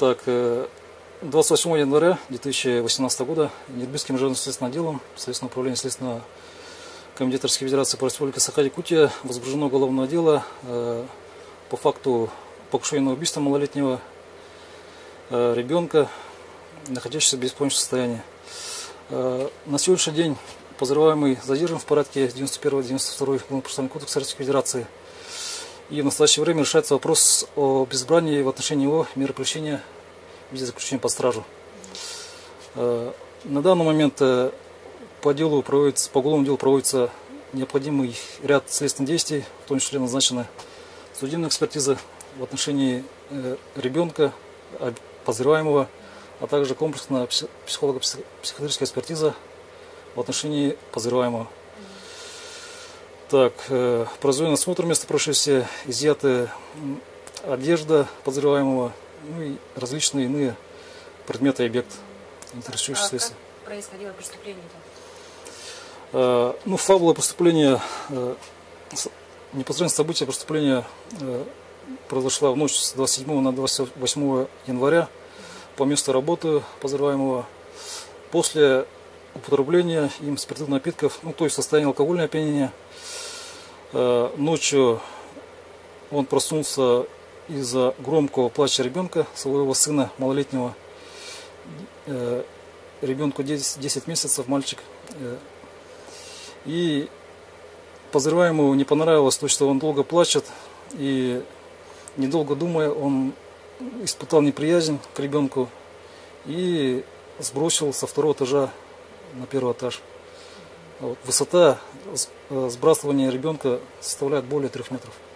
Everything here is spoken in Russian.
Так, 28 января 2018 года Ирбитским международным следственным отделом Следственного управления Следственного комитета Российской Федерации по Республике Саха-Якутия возбуждено уголовное дело по факту покушения на убийство малолетнего ребенка, находящегося в беспомощном состоянии. На сегодняшний день подозреваемый задержан в порядке 91-92 Уголовно-процессуального кодекса Российской Федерации. И в настоящее время решается вопрос о избрании в отношении его меры пресечения в виде заключения под стражу. На данный момент по уголовному делу проводится необходимый ряд следственных действий, в том числе назначена судебная экспертиза в отношении ребенка, подозреваемого, а также комплексная психолого-психиатрическая экспертиза в отношении подозреваемого. Так, произведен осмотр места происшествия, изъяты одежда подозреваемого, ну и различные иные предметы и объекты, интересующие следствие. Как происходило преступление-то? Фабула преступления, непосредственно события преступления произошла в ночь с 27 на 28 января по месту работы подозреваемого после употребления им спиртных напитков, то есть состояние алкогольного опьянения. Ночью он проснулся из-за громкого плача ребенка, своего сына малолетнего, ребенку 10 месяцев, мальчик. И подозреваемому не понравилось то, что он долго плачет, и недолго думая, он испытал неприязнь к ребенку и сбросил со второго этажа на первый этаж. Высота сбрасывания ребенка составляет более 3 метров.